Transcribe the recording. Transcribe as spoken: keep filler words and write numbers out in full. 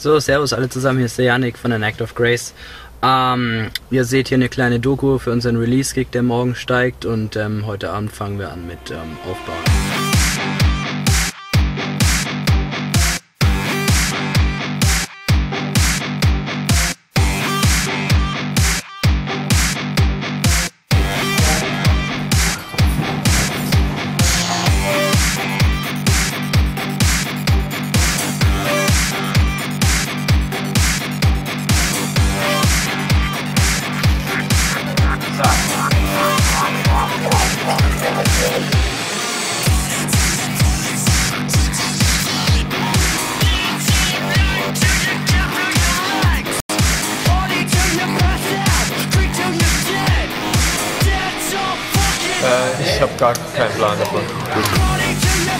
So, servus alle zusammen, hier ist der Yannick von der Act of Grace. Ähm, ihr seht hier eine kleine Doku für unseren Release-Gig, der morgen steigt, und ähm, heute Abend fangen wir an mit ähm, Aufbauen. Ich habe gar keinen Plan davon.